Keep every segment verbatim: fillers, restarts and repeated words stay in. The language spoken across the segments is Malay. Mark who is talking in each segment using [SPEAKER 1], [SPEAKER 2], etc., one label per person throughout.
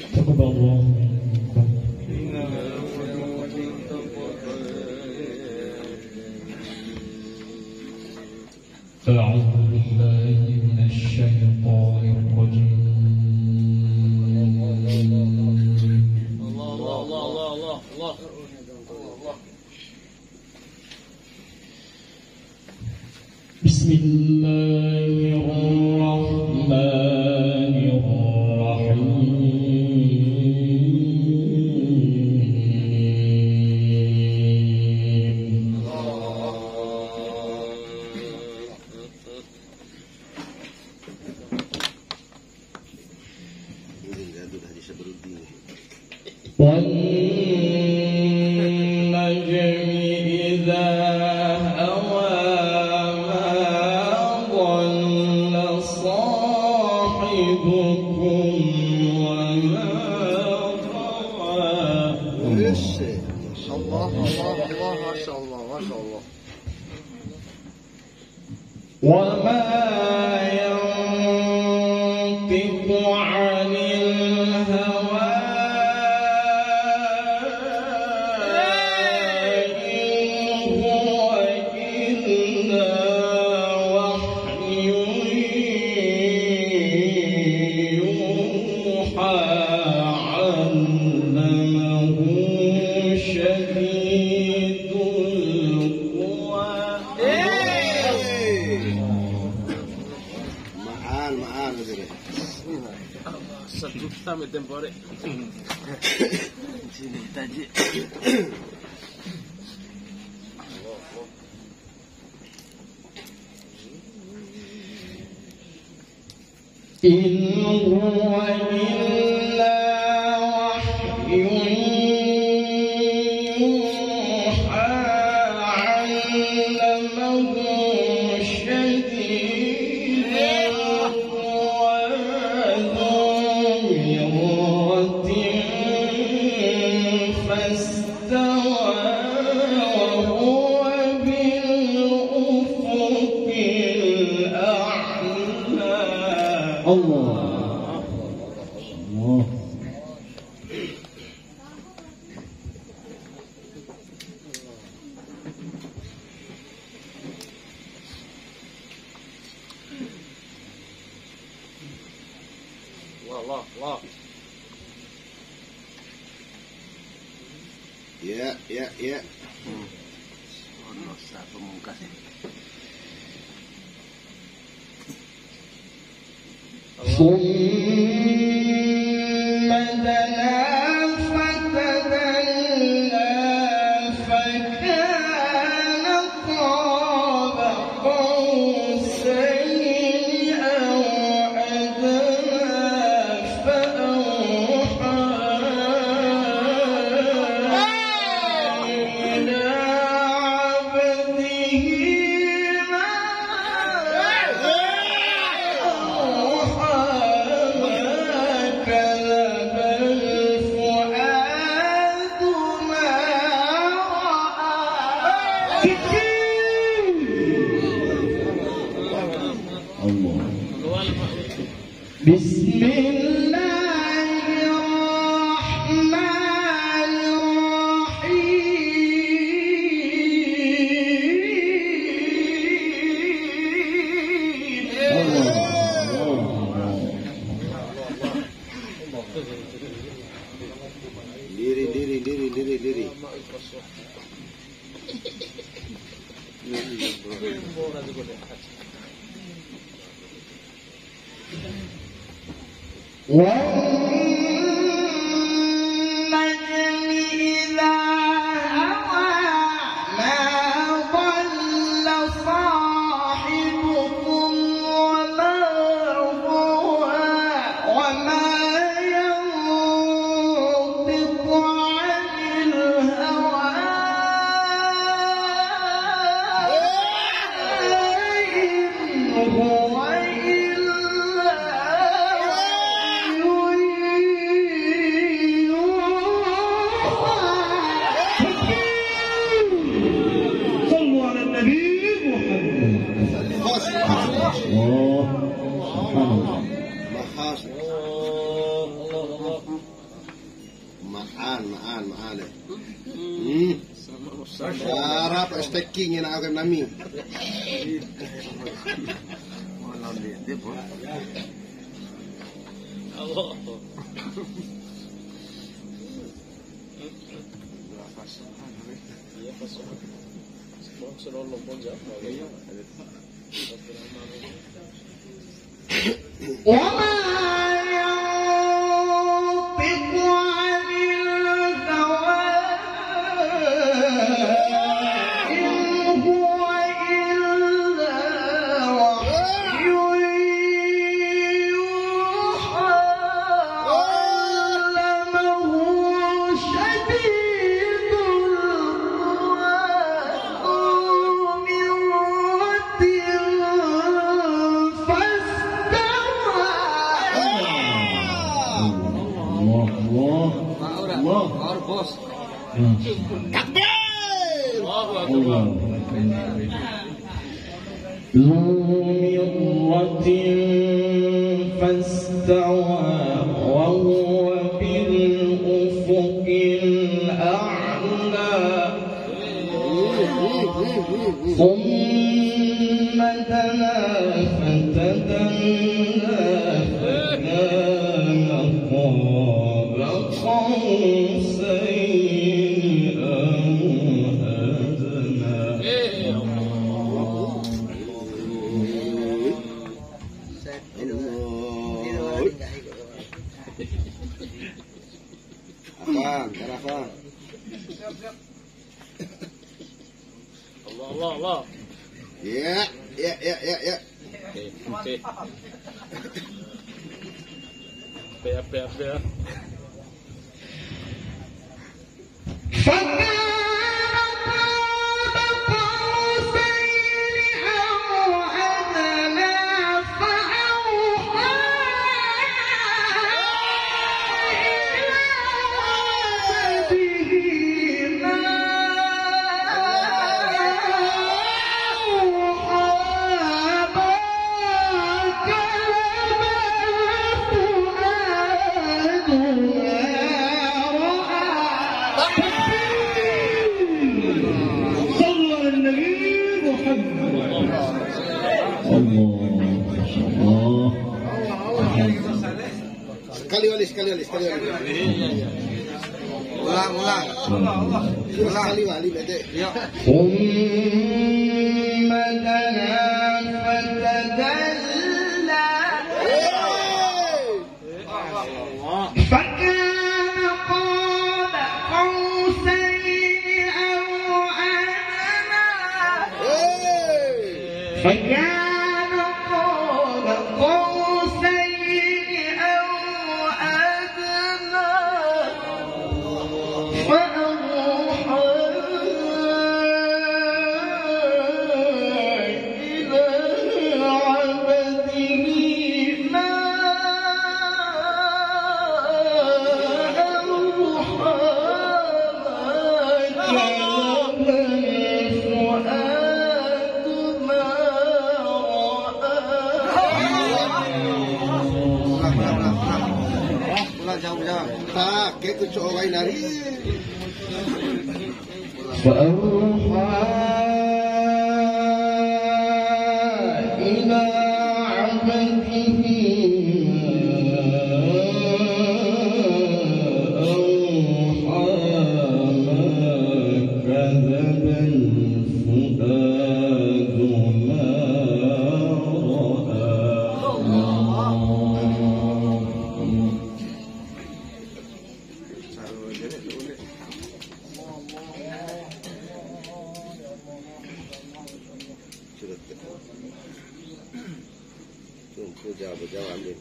[SPEAKER 1] تقبل الله منكم. أعوذ بالله من الشيطان الرجيم. الله الله الله الله الله الله. بسم الله الرحمن الرحيم. والنجم إذا هوى ما ضل صاحبكم وما غوى.
[SPEAKER 2] الله الله الله ما شاء الله ما شاء الله.
[SPEAKER 1] وما ينطق عن الهوى
[SPEAKER 2] Sama tempore. Sini taji.
[SPEAKER 1] إن هو إلا وحي يوحى علمه شديد القوى ذو مرة فاستوى وهو بالأفق الأعلى. الله الله.
[SPEAKER 2] Allah Allah. Ya ya ya. Allah sah pemungkas.
[SPEAKER 1] ثم دنا فتدلى فكان قاب قوسين أو أدنى فأوحى إلى عبده ما أوحى. كذب الفؤاد ما رأى. الله. بسم الله الرحمن الرحيم.
[SPEAKER 2] Diri diri diri diri diri.
[SPEAKER 1] والنجم إذا هوى ما ضل صاحبكم وما غوى وما ينطق عن الهوى إن هو إلا وحي
[SPEAKER 2] Maan, maan, maan eh. Hmm. Sarap stacking yang nak akan nami.
[SPEAKER 3] Allah. Iya pasal. Sponsor Allah pun jauh.
[SPEAKER 1] وما ينطق عن الهوى إن هو إلا وحي يوحى علمه شديد القوى ذو مرة فاستوى
[SPEAKER 4] الله الله ذو مرة فاستوى وهو بالأفق الأعلى ثم دنا فتدلى فكان قاب قوسين أو أدنى
[SPEAKER 2] Afan, Afan.
[SPEAKER 3] Allah Allah Allah.
[SPEAKER 2] Ya, ya, ya, ya, ya.
[SPEAKER 3] Okey, okey. Apa apa apa.
[SPEAKER 1] فكان قاب قوسين أو أدنى فأوحى إلى عبده ما أوحى ما كذب الفؤاد ما رأى صلى النبي محمد الله الله
[SPEAKER 2] Sekali wali, sekali wali, sekali wali. Ulang, ulang. Ulang sekali wali bete.
[SPEAKER 1] ثم دنا فتدلى فكان قاب قوسين أو أدنى فكان قاب قوسين أو أدنى فأوحى إلى عبده ما أوحى ما كذب الفؤاد ما
[SPEAKER 2] Ulang jauh-jauh. Tak, kayak kucuk orang nari.
[SPEAKER 1] فأوحى إلى عبده أوحى ما كذب الفؤاد ما
[SPEAKER 2] Tunggu jawab, jawab ambil.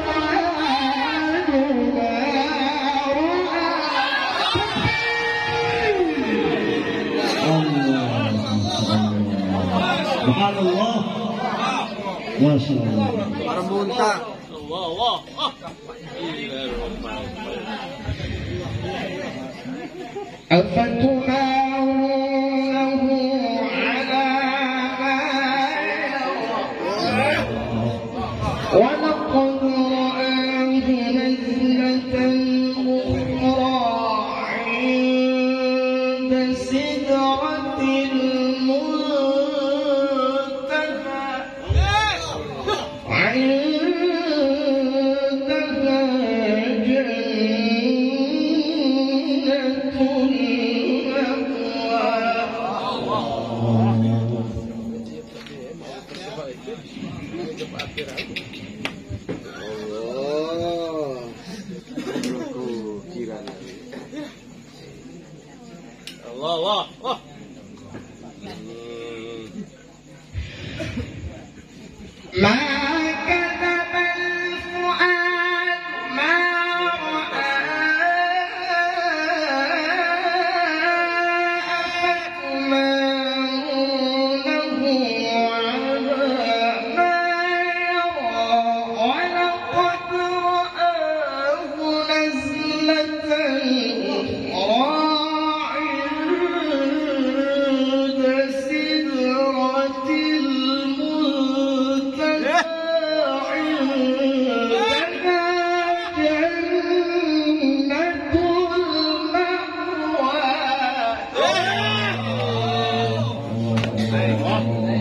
[SPEAKER 1] فكان Subhanallah. Masya Allah.
[SPEAKER 2] Para muntah.
[SPEAKER 3] Allah Allah. Ah. Ila
[SPEAKER 4] أفتمارونه على ما يرى ولقد رآه نزلة أخرى عند سدرة المنتهى عندها جنة
[SPEAKER 2] Allah. Aku kira.
[SPEAKER 3] Allah Allah. Allah.
[SPEAKER 4] ما كذب الفؤاد ما رأى أفتمارونه على ما يرى ولقد رآه نزلة أخرى عند سدرة المنتهى عندها جنة المأوى.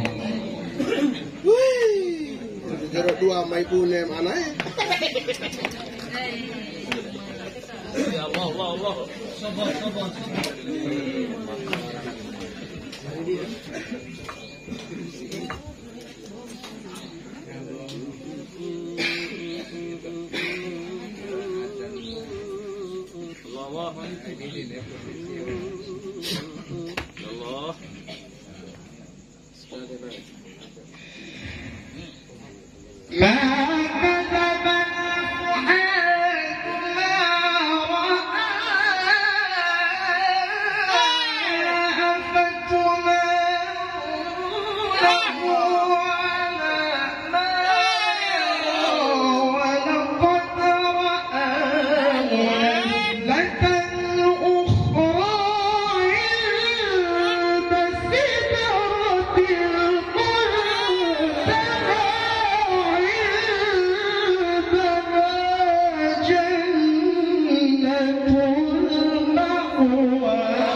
[SPEAKER 2] Wih. Jeruk dua mai punya mana ya?
[SPEAKER 3] Ya Allah Allah Allah. Allah Allah.
[SPEAKER 4] ما كذب الفؤاد ما رأى أفتمارونه على ما يرى ولقد رآه نزلة أخرى عند سدرة المنتهى عندها جنة المأوى.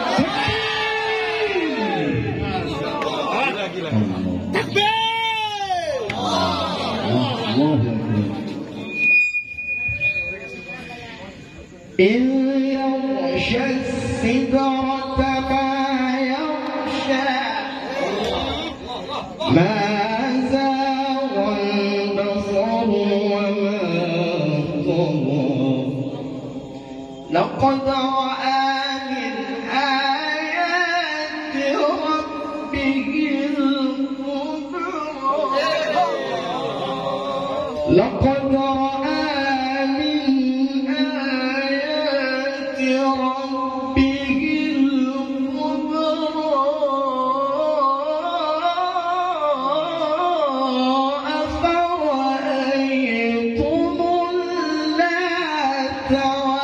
[SPEAKER 4] إذ يغشى السدرة ما يغشى ما زاغ البصر وما طغى لقد رأى من آيات ربه الكبرى لقد رأى من آيات ربه الكبرى أفرأيتم اللات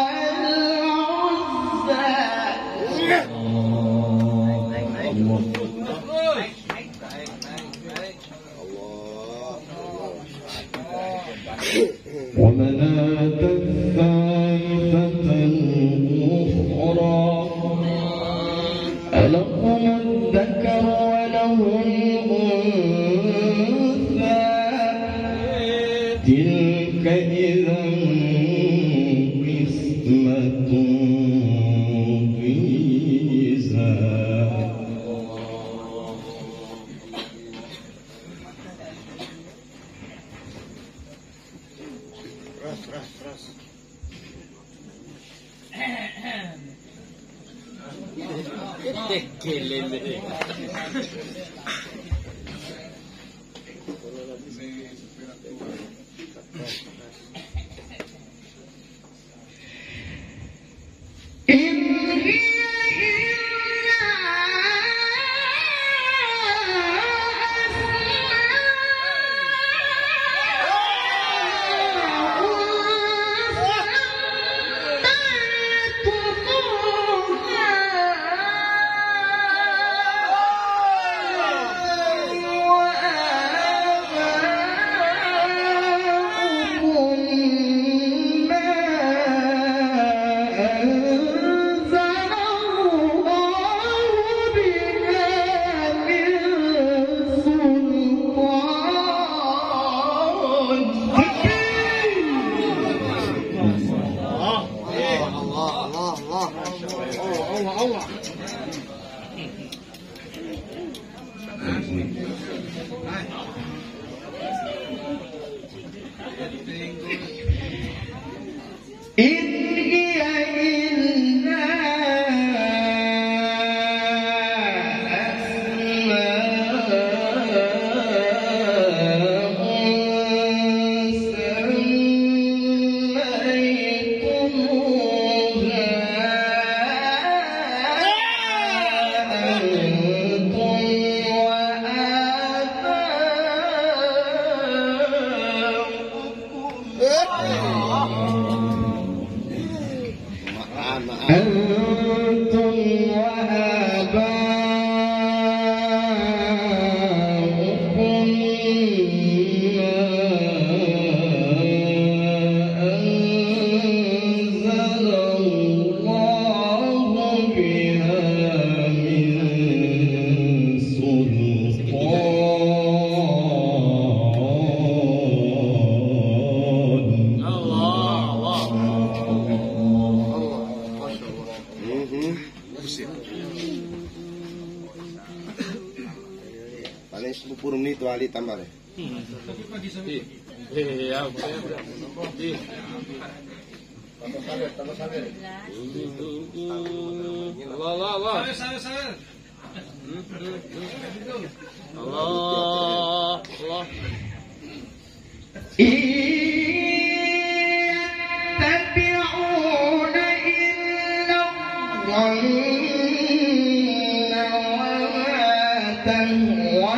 [SPEAKER 4] والعزى ومناة الثالثة الأخرى ألكم الذكر وله الأنثى تلك إذا قسمة ضيزى.
[SPEAKER 3] Kelele.
[SPEAKER 4] إن هي إلا
[SPEAKER 2] Paling sepuluh menit tu ahli tambah deh.
[SPEAKER 3] Iya, Allah, Allah, Allah. Allah, Allah.
[SPEAKER 5] يتبعون إلا الظن وما تهوى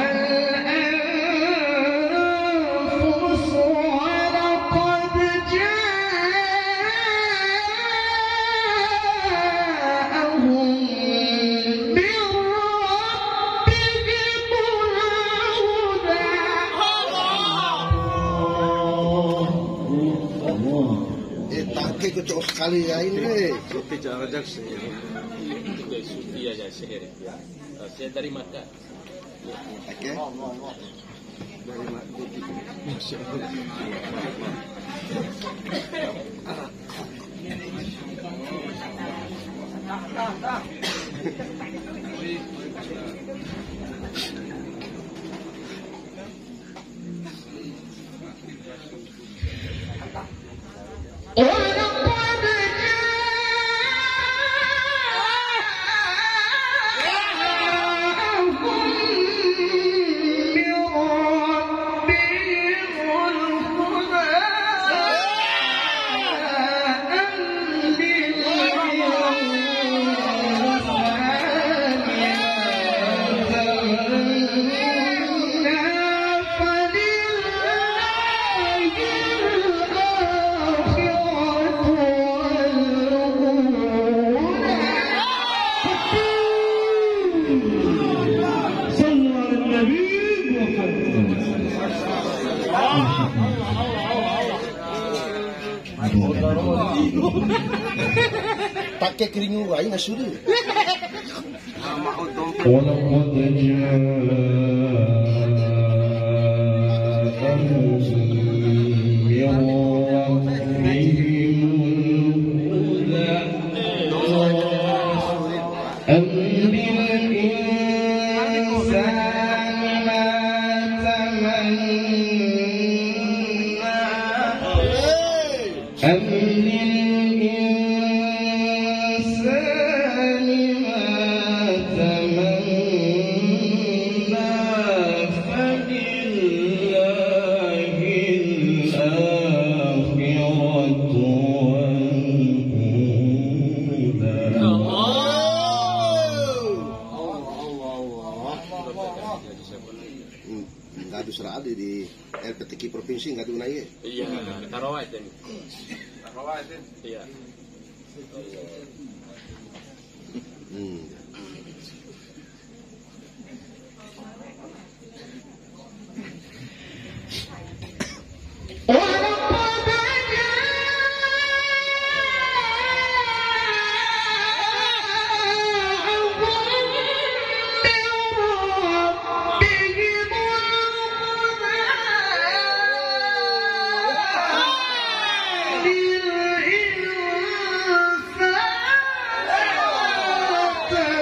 [SPEAKER 5] الأنفس ولقد جاءهم من
[SPEAKER 2] Eh tak ke kocok sekali ya ini.
[SPEAKER 3] Sufi jangan jaksir. Itu dari Sufi aja sihir. Saya dari Makkah.
[SPEAKER 2] Oke.
[SPEAKER 3] Dari Makkah. Masya Allah.
[SPEAKER 2] Tak ke keringu ai nasuri.
[SPEAKER 4] ولقد جاءهم من ربهم الهدى أم للإنسان ما تمنى أم للإنسان ما تمنى فلله الآخرة
[SPEAKER 2] Ngadu serada di L P T K provinsi ngadu naik.
[SPEAKER 3] Iya, tarawih itu. Tarawih itu. Iya.
[SPEAKER 2] Hmm.
[SPEAKER 5] للإنسان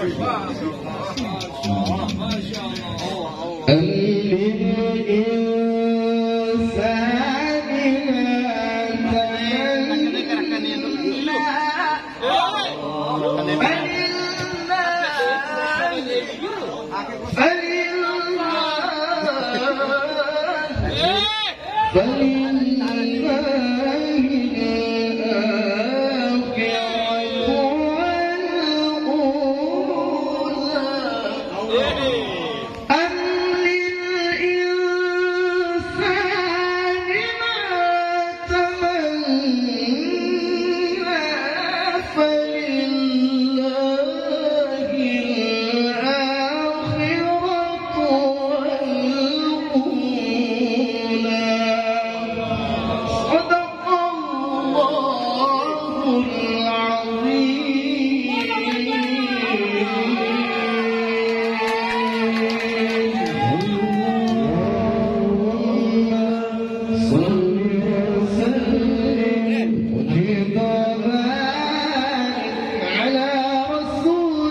[SPEAKER 5] أم للإنسان ما تمنى فلله الآخرة والأولى أم للإنسان ما تمنى فلله الآخرة والأولى صدق الله العظيم. صل وسلم وجد وبارك على رسول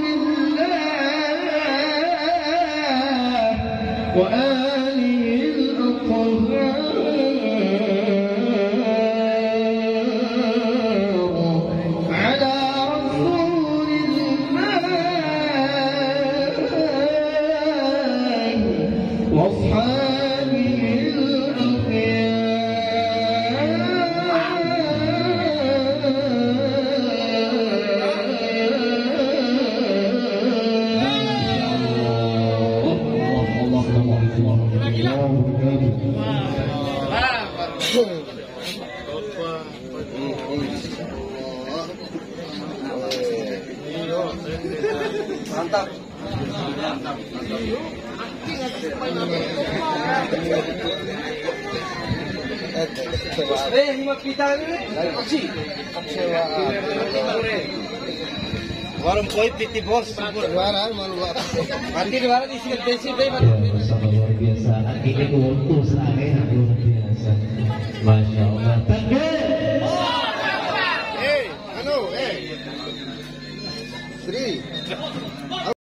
[SPEAKER 5] الله وآله الأطهار على رسول الله وأصحابه
[SPEAKER 2] Mantap. Eh, lima kita ini. Warung koi piti bos. Jualan malu apa? Nanti jualan isi besi deh.
[SPEAKER 1] Ya, bersama luar biasa. Ini keuntung sekali luar biasa. Masya Allah.